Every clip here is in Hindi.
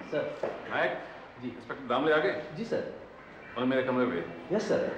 सर। नायक जी, इंस्पेक्टर दामले आ गए? जी सर। और मेरे कमरे में? Yes sir.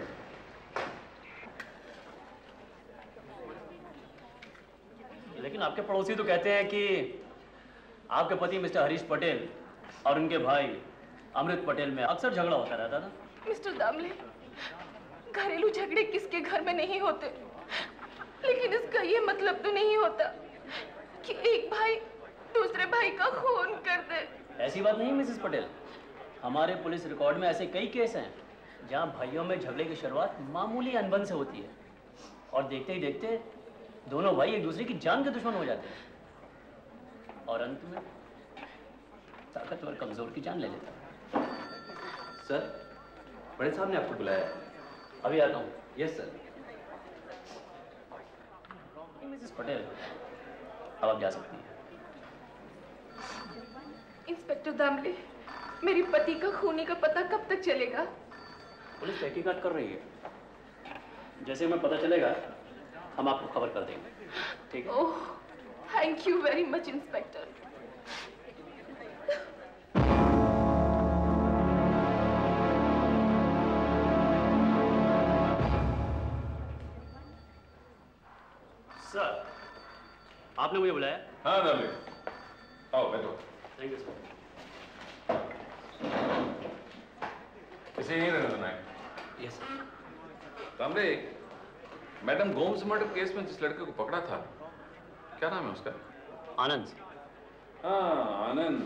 लेकिन आपके पड़ोसी तो कहते हैं कि आपके पति मिस्टर हरीश पटेल और उनके भाई अमृत पटेल में अक्सर झगड़ा होता रहता था। मिस्टर दामले, घरेलू झगड़े किसके घर में नहीं होते, लेकिन इसका ये मतलब तो नहीं होता कि एक भाई दूसरे भाई का खून कर दे। ऐसी बात नहीं मिसेस पटेल, हमारे पुलिस रिकॉर्ड में ऐसे कई केस हैं जहां भाइयों में झगड़े की शुरुआत मामूली अनबन से होती है और देखते ही देखते दोनों भाई एक दूसरे की जान के दुश्मन हो जाते हैं और अंत में ताकतवर कमजोर की जान ले लेता है। सर, बड़े साहब ने आपको बुलाया। अभी आता हूँ। Yes sir. मिसेस पटेल, अब आप जा सकती हैं। इंस्पेक्टर दामले, मेरे पति का खूनी का पता कब तक चलेगा? पुलिस तहकीकात कर रही है, जैसे हमें पता चलेगा हम आपको खबर कर देंगे। ठीक है? Oh, thank you very much inspector. Sir, आपने मुझे बुलाया? हाँ दामले, आओ बैठो। Thank you sir. इसे यहीं रहने देना है। Yes sir. Damle, madam Gomes murder case में जिस लड़के को पकड़ा था, क्या नाम है उसका? आनंद। हाँ, आनंद।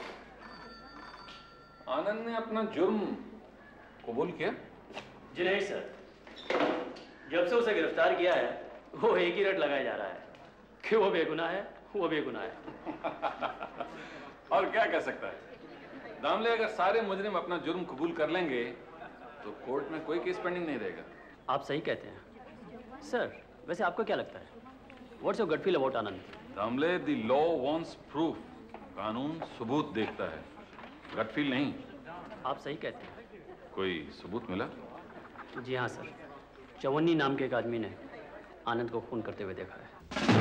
आनंद ने अपना जुर्म कबूल किया? जी नहीं सर, जब से उसे गिरफ्तार किया है वो एक ही रट लगाया जा रहा है कि वो बेगुनाह है, वो बेगुनाह है। और क्या कह सकता है दामले, अगर सारे मुजरिम अपना जुर्म कबूल कर लेंगे तो कोर्ट में कोई केस पेंडिंग नहीं रहेगा। आप सही कहते हैं सर। वैसे आपको क्या लगता है, what's your gut feel about Anand? Damle, the law wants proof. कानून सबूत देखता है, गट फील नहीं। आप सही कहते हैं। कोई सबूत मिला? जी हाँ सर, चवन्नी नाम के एक आदमी ने आनंद को खून करते हुए देखा है।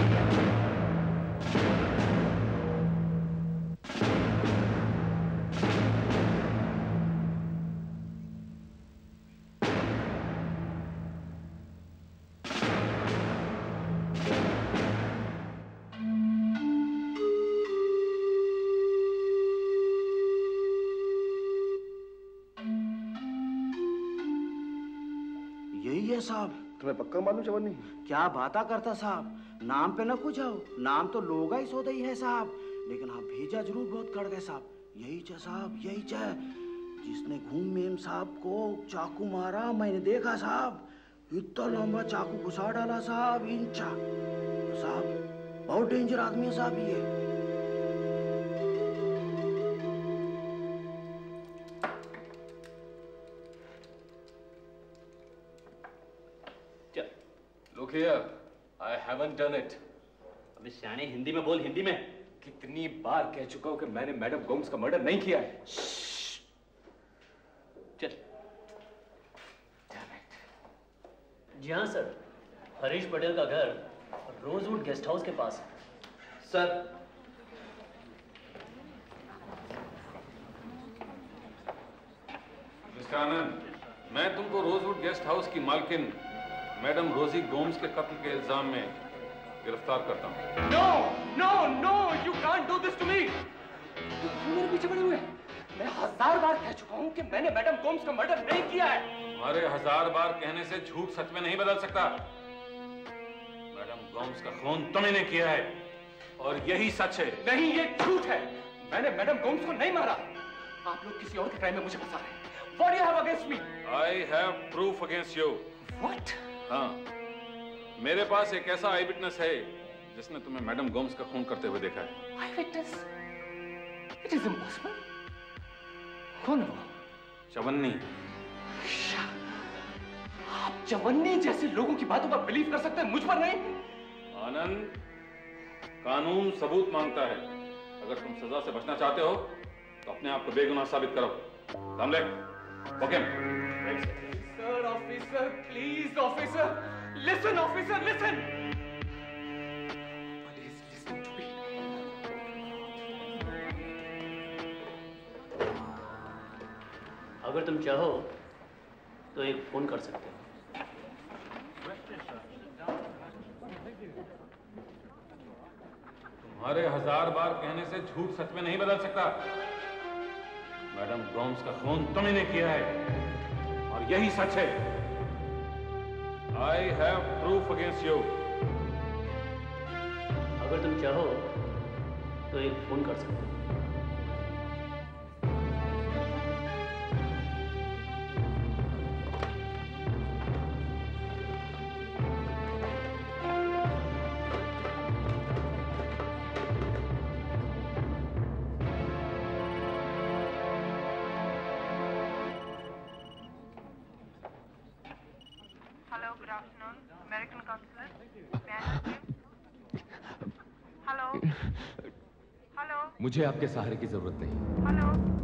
साहब, तुम्हें पक्का मालूम चवन्नी? क्या बाता करता साहब, नाम पे न कुछ आओ, नाम तो लोगा ही सो ही है साहब, लेकिन आप भेजा जरूर बहुत कर गए साहब। यही च साहब, यही च जिसने घूम मेम साहब को चाकू मारा, मैंने देखा साहब। इतना लंबा चाकू घुसा डाला साहब, इंचा साहब। बहुत डेंजर आदमी है साहब ये। Look here, I haven't done it. अबे शाने, हिंदी में बोल, हिंदी में। कितनी बार कह चुका हूं कि मैंने मैडम गोम्स का मर्डर नहीं किया है। चल। जी हाँ सर, हरीश पटेल का घर रोजवुड गेस्ट हाउस के पास है। सर, मिस्टर आनंद, मैं तुमको रोजवुड गेस्ट हाउस की मालकिन मैडम रोजी गोम्स के कत्ल के इल्जाम में गिरफ्तार करता हूँ। No, no, no, you can't do this to me. तुम मेरे पीछे पड़े हुए हैं। मैं 1000 बार कह चुका हूँ कि मैंने मैडम गोम्स का मर्डर नहीं किया है। तुम्हारे 1000 बार कहने से झूठ सच में नहीं बदल सकता। मैडम गोम्स का खून तुमने ने किया है और यही सच है। नहीं, ये झूठ है। मैंने मैडम गोम्स को नहीं मारा। आप लोग किसी और के क्राइम में मुझे फंसा रहे हैं। What do you have against me? I have proof against you. What? हाँ, मेरे पास एक ऐसा आई विटनेस है जिसने तुम्हें मैडम गोम्स का खून करते हुए देखा है। Eyewitness? It is impossible. कौन है वो? चवन्नी। आप चवन्नी जैसे लोगों की बातों पर बिलीव कर सकते हैं, मुझ पर नहीं? आनंद, कानून सबूत मांगता है। अगर तुम सजा से बचना चाहते हो तो अपने आप को बेगुनाह साबित करो। Damle, okay? Sir, officer, please, officer, listen, officer, listen. Please listen to me. अगर तुम चाहो तो एक फोन कर सकते हो। तुम्हारे 1000 बार कहने से झूठ सच में नहीं बदल सकता। मैडम गोम्स का खून तुमने ने किया है और यही सच है। I have proof against you. अगर तुम चाहो तो एक फोन कर सकते हो। मुझे आपके सहारे की जरूरत नहीं। हेलो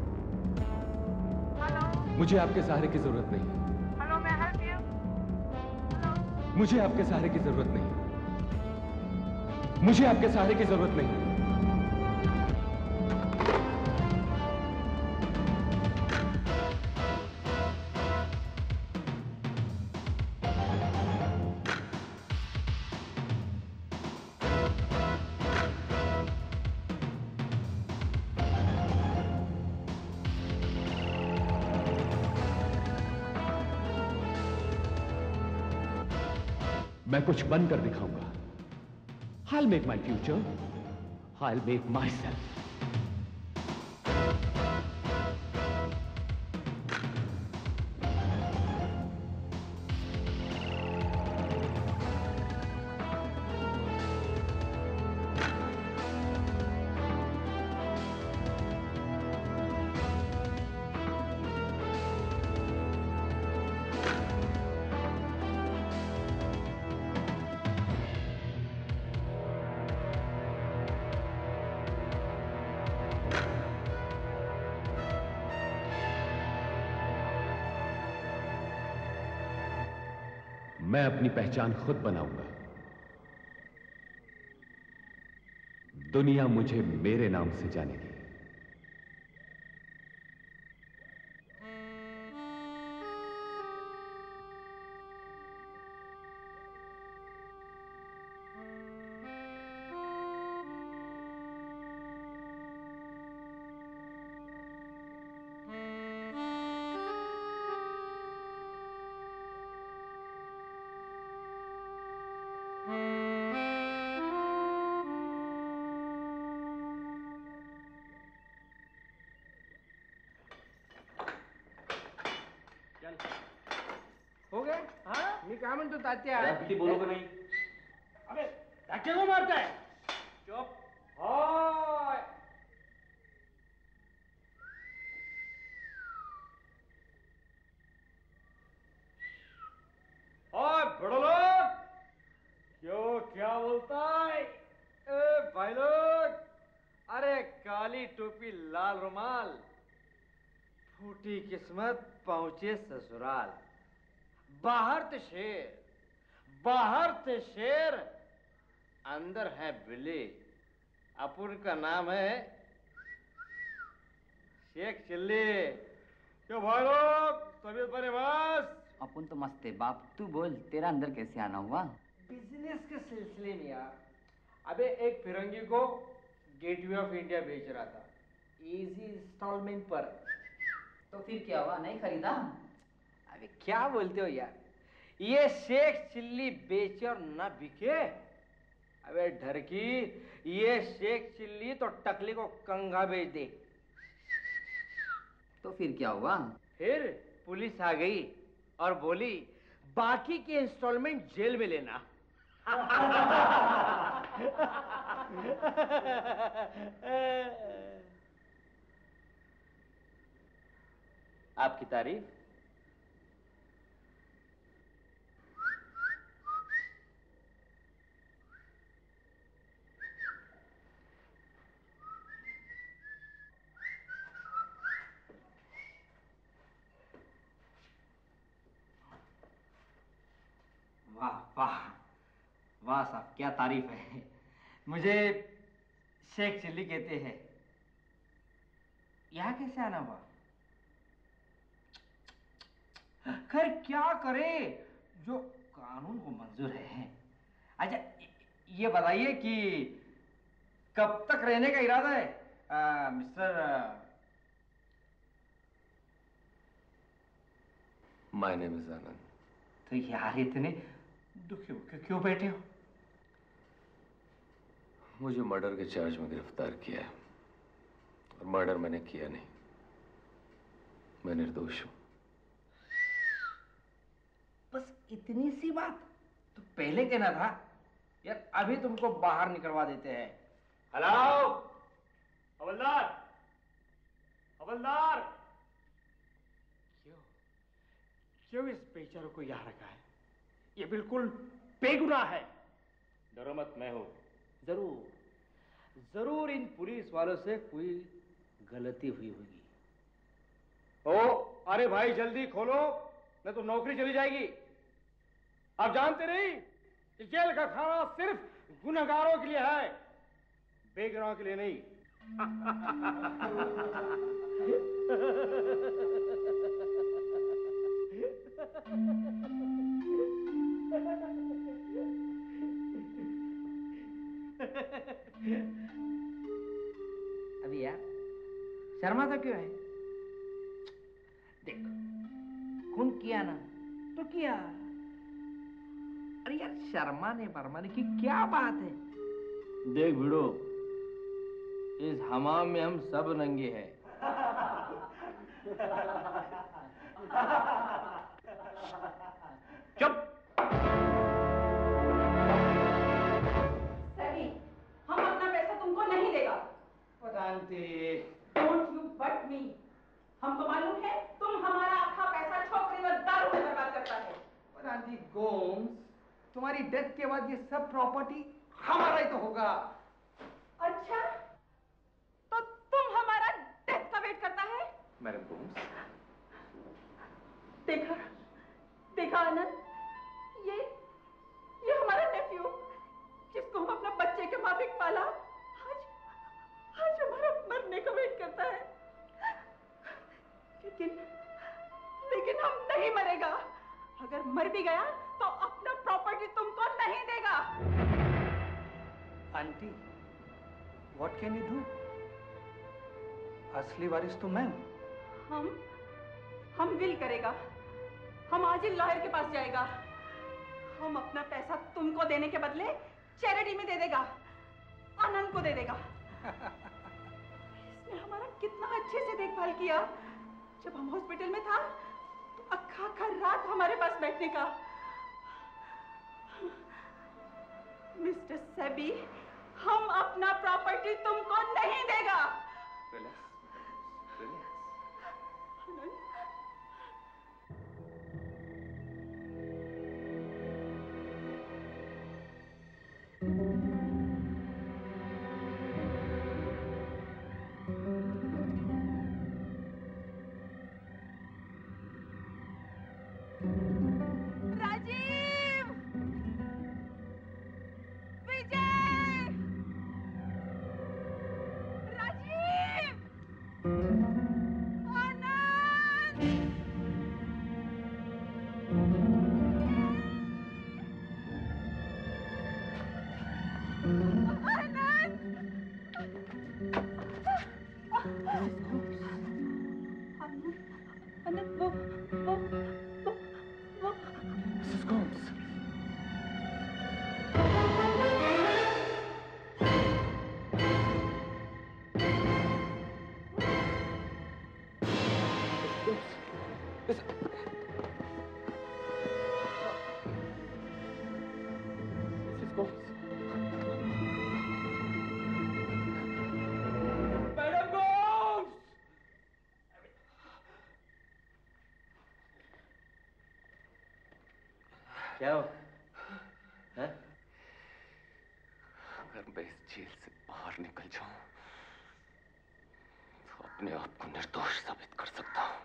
हेलो मुझे आपके सहारे की जरूरत नहीं। हेलो मैं हेल्प यू। हेलो मुझे आपके सहारे की जरूरत नहीं। मुझे आपके सहारे की जरूरत नहीं। मैं कुछ बनकर दिखाऊंगा। I'll make my future. I'll make myself. मैं अपनी पहचान खुद बनाऊंगा। दुनिया मुझे मेरे नाम से जानेगी। हो गए? हाँ? मी काय म्हणतो तात्या? किती बोलोगे नहीं? अबे तात्या को मारता है? चुप। हाय। हाय बड़ो लोग। क्यों क्या बोलता है? भाई लोग। अरे काली टोपी लाल रुमाल। फूटी किस्मत पहुंचे ससुराल। बाहर तो शेर, अंदर है बिल्ली। अपन का नाम है शेख चिल्ली। क्यों भाई लोग, तबीयत बने बस? अपन तो मस्त है बाप, तू बोल तेरा अंदर कैसे आना हुआ? बिजनेस के सिलसिले में यार। अबे एक फिरंगी को गेटवे ऑफ इंडिया बेच रहा था, इजी इंस्टॉलमेंट पर। तो फिर क्या हुआ, नहीं खरीदा? अबे क्या बोलते हो यार, ये शेख चिल्ली बेचे और ना बिके। अबे डर की, ये शेख चिल्ली तो टकली को कंघा बेच दे। तो फिर क्या हुआ? फिर पुलिस आ गई और बोली बाकी के इंस्टॉलमेंट जेल में लेना। आपकी तारीफ? वाह वाह वाह साहब, क्या तारीफ है। मुझे शेख चिल्ली कहते हैं। यहाँ कैसे आना हुआ? खैर क्या करे जो कानून को मंजूर है। अच्छा ये बताइए कि कब तक रहने का इरादा है mister? My name is Anand. तो यार इतने दुखी होकर क्यों बैठे हो? मुझे मर्डर के चार्ज में गिरफ्तार किया है और मर्डर मैंने किया नहीं, मैं निर्दोष हूं। बस इतनी सी बात तो पहले कहना था यार, अभी तुमको बाहर निकलवा देते हैं। हेलो हवलदार, हवलदार। क्यों इस बेचारों को यहाँ रखा है? ये बिल्कुल बेगुनाह है। डरो मत, मैं हूं। जरूर इन पुलिस वालों से कोई गलती हुई होगी। ओ अरे भाई जल्दी खोलो, नहीं तो नौकरी चली जाएगी। आप जानते नहीं कि जेल का खाना सिर्फ गुनहगारों के लिए है, बेगुनाहों के लिए नहीं। अभी यार शर्मा तो क्यों है? देख खून किया ना तो किया। अरे यार शर्माने बरमाने की क्या बात है? देख भिड़ो, इस हमाम में हम सब नंगे हैं। चुप। सही, हम अपना पैसा तुमको नहीं देगा। Don't you butt me। हमको मालूम है तुम हमारा आधा पैसा छोकरी और दारू में बर्बाद करता है। गोम्स, तुम्हारी डेथ के बाद ये सब प्रॉपर्टी हमारा ही तो होगा। अच्छा, तो तुम हमारा डेथ का वेट करता है? मैडम गोम्स, देखा देखा आनंद, ये हमारा नेफ्यू जिसको हम अपना बच्चे के माफिक पाला, आज हमारा मरने का वेट करता है। लेकिन हम नहीं मरेगा। अगर मर भी गया तो अपना प्रॉपर्टी तुमको नहीं देगा। Aunty, what can you do? असली वारिस तो मैं हूं। हम विल करेगा। हम आज ही लॉयर के पास जाएगा। हम अपना पैसा तुमको देने के बदले चैरिटी में दे देगा, आनंद को दे देगा। इसने हमारा कितना अच्छे से देखभाल किया। जब हम हॉस्पिटल में था तो अक्खा रात हमारे पास बैठने का। मिस्टर सेबी, हम अपना प्रॉपर्टी तुमको नहीं देगा। Relax, relax. आनंद, राजीव, विजय, राजीव, आनंद, आनंद, वो मिसेस गोम्स, मैडम गोम्स! क्या हो? हैं? अगर मैं इस जेल से बाहर निकल जाऊं तो अपने आप को निर्दोष साबित कर सकता हूं।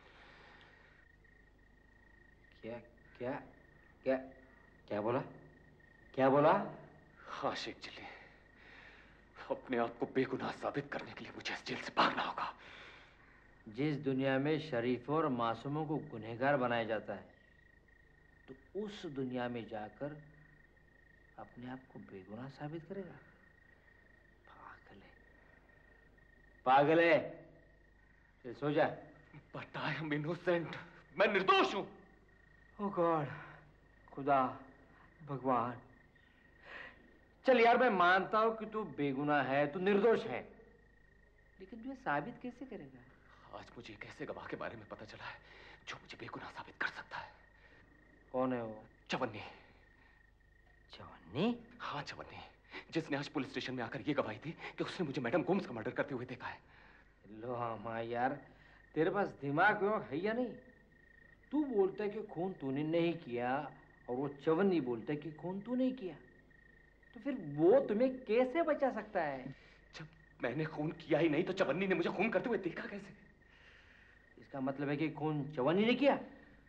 क्या क्या क्या क्या बोला? क्या बोला? हाँ शेख चिल्ली, अपने आप को बेगुनाह साबित करने के लिए मुझे इस जेल से भागना होगा। जिस दुनिया में शरीफों और मासूमों को गुनहगार बनाया जाता है, तो उस दुनिया में जाकर अपने आप को बेगुनाह साबित करेगा? पागल है, पागल है। चल सो जा। बट आई एम इनोसेंट, मैं निर्दोष हूं। ओ गॉड, खुदा, भगवान। चल यार, मैं मानता हूं कि तू बेगुनाह है, तू निर्दोष है, लेकिन तू ये साबित कैसे करेगा? आज मुझे एक ऐसे गवाह के बारे में पता चला है जो मुझे बेगुनाह साबित कर सकता है। कौन है वो? चवन्नी। चवन्नी? हाँ चवन्नी, जिसने आज पुलिस स्टेशन में आकर ये गवाही दी कि उसने मुझे मैडम गोम्स का मर्डर करते हुए देखा है। लो हाँ यार, तेरे पास दिमाग है या नहीं? तू बोलता है कि खून तूने नहीं किया और वो चवन्नी बोलता है कि खून तू नहीं किया, तो फिर वो तुम्हें कैसे बचा सकता है? जब मैंने खून किया ही नहीं तो चवन्नी ने मुझे खून करते हुए देखा कैसे? इसका मतलब है कि खून चवन्नी ने किया?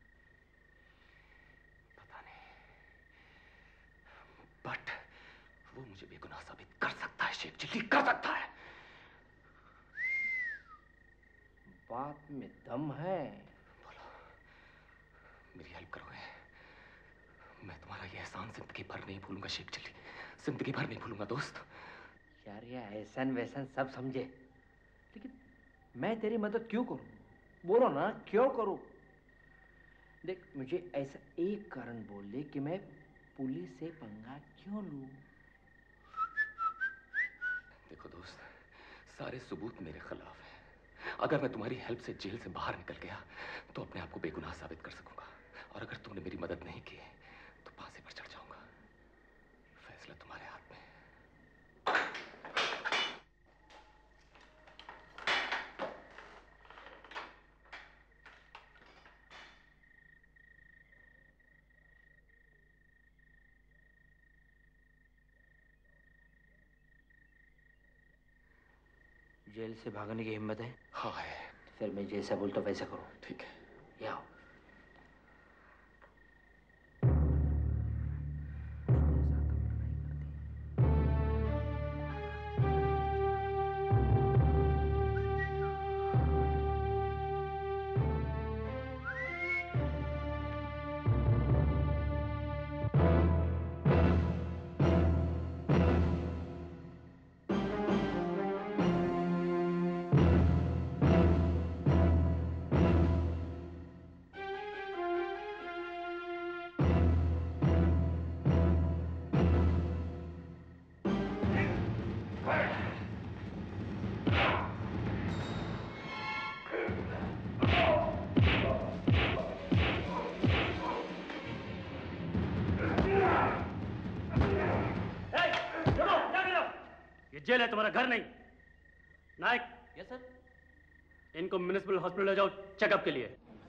पता नहीं, बट वो मुझे बेगुनाह साबित कर सकता है शेख चिल्ली, कर सकता है। बात में दम है। बोलो, मेरी हेल्प करोगे? मैं तुम्हारा ये एहसान जिंदगी भर नहीं भूलूंगा शेख चिल्ली, जिंदगी भर नहीं भूलूंगा दोस्त। यार ये एहसान वैसन सब समझे, लेकिन मैं तेरी मदद क्यों करूं? बोलो ना, क्यों करूं? देख, मुझे ऐसा एक कारण बोल दे कि मैं पुलिस से पंगा क्यों लूं? देखो दोस्त, सारे सबूत मेरे खिलाफ हैं। अगर मैं तुम्हारी हेल्प से जेल से बाहर निकल गया तो अपने आप को बेगुनाह साबित कर सकूंगा, और अगर तुमने मेरी मदद नहीं की तो फांसी पर चढ़ जाऊंगा। फैसला तुम्हारे हाथ में। जेल से भागने की हिम्मत है? हाँ है। तो फिर मैं जैसा बोलता वैसा करो। ठीक है। ये आओ। जेल है, तुम्हारा घर नहीं। नायक। Yes sir. इनको म्युनिसिपल हॉस्पिटल ले जाओ चेकअप के लिए।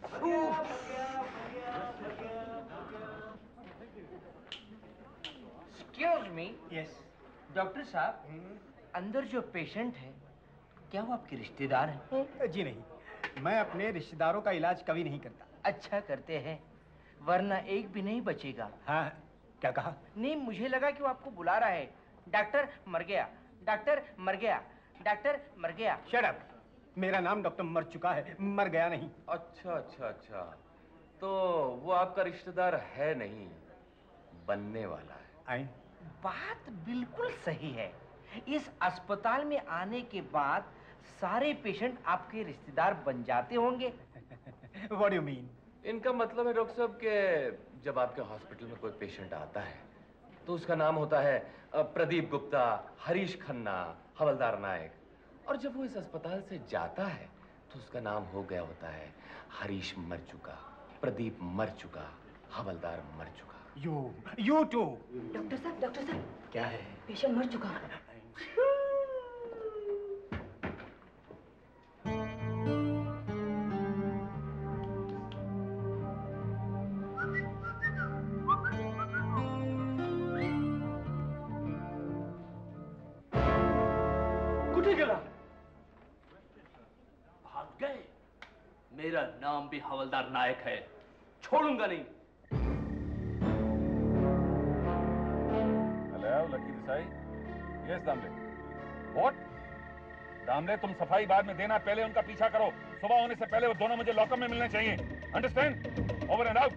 Excuse me. यस डॉक्टर साहब, अंदर जो पेशेंट है क्या वो आपके रिश्तेदार हैं? जी नहीं, मैं अपने रिश्तेदारों का इलाज कभी नहीं करता। अच्छा करते हैं, वरना एक भी नहीं बचेगा। हाँ, क्या कहा? नहीं, मुझे लगा कि वो आपको बुला रहा है। डॉक्टर मर गया, डॉक्टर मर गया, डॉक्टर मर गया। Shut up! मेरा नाम डॉक्टर मर चुका है, मर गया नहीं। अच्छा अच्छा अच्छा, तो वो आपका रिश्तेदार है नहीं, बनने वाला है। आए? बात बिल्कुल सही है। इस अस्पताल में आने के बाद सारे पेशेंट आपके रिश्तेदार बन जाते होंगे। What do you mean? इनका मतलब है डॉक्टर साहब कि जब आपके हॉस्पिटल में कोई पेशेंट आता है तो उसका नाम होता है प्रदीप गुप्ता, हरीश खन्ना, हवलदार नायक, और जब वो इस अस्पताल से जाता है तो उसका नाम हो गया होता है हरीश मर चुका, प्रदीप मर चुका, हवलदार मर चुका। You too. डॉक्टर साहब, क्या है? पेशेंट मर चुका। भाग गए। मेरा नाम भी हवलदार नायक है, छोड़ूंगा नहीं। Hello, Lucky Desai. Yes, Damle. What? Damle तुम सफाई बाद में देना, पहले उनका पीछा करो। सुबह होने से पहले वो दोनों मुझे लॉकअप में मिलने चाहिए। अंडरस्टैंड? Over and out.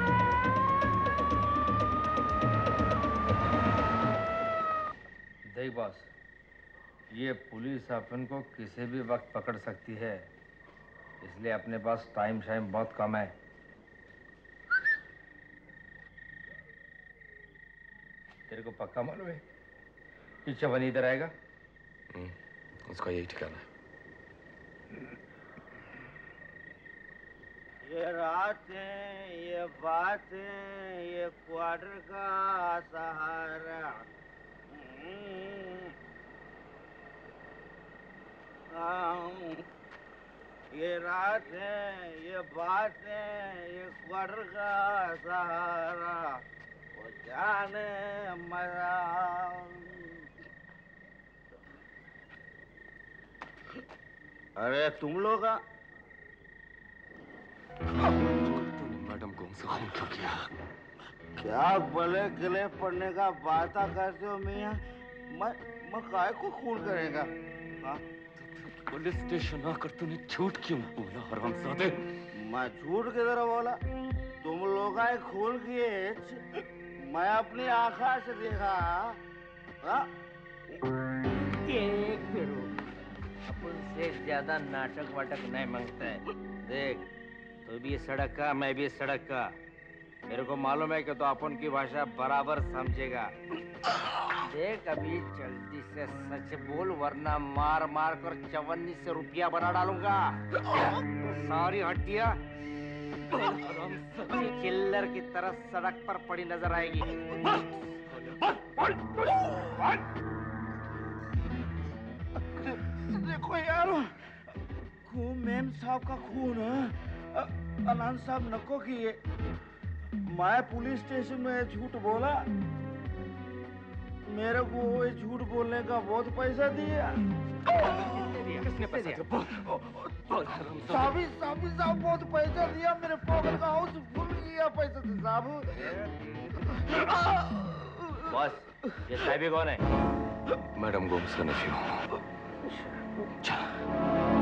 देख बॉस, ये पुलिस अपन को किसी भी वक्त पकड़ सकती है, इसलिए अपने पास टाइम बहुत कम है। तेरे को पक्का मालूम है कि चवन इधर आएगा? उसका यही ठिकाना है। ये रात है, ये बात है, ये क्वार्टर का सहारा। ये रात है, ये बात है, ये क्वार्टर का सहारा। वो जाने मरा। अरे तुम लोग मैडम को हमसे खून क्यों किया? क्या भले गले पड़ने का बाता करते हो मियां? मैं काय को खून करेगा? हाँ? पुलिस स्टेशन आकर तूने झूठ क्यों बोला हरामजादे? मैं झूठ किधर बोला? तुम लोग आए खून किए, मैं अपनी आंखों से देखा। हाँ? देख फिरो, अपन से ज्यादा नाटक वाटक नहीं मांगता है। देख, तू भी सड़क का, मैं भी सड़क का। मेरे को मालूम है कि तो अपन की भाषा बराबर समझेगा। देख, अभी जल्दी से सच बोल, वरना मार मार कर 54 से रुपया बना डालूंगा। सारी हड्डियां किल्लर की तरह सड़क पर पड़ी नजर आएगी। देखो यार, खून मेम साहब का खून है। अनंत साहब नको किए। मैं पुलिस स्टेशन में झूठ बोला, मेरे को वो झूठ बोलने का बहुत पैसा दिया। किसने पैसा दिया? साहब बहुत पैसा दिया। मेरे पॉकेट का हाउस फुल किया पैसा से साहब। बॉस, ये साहब कौन है? मैडम गोम्स का नेफ्यू। चल।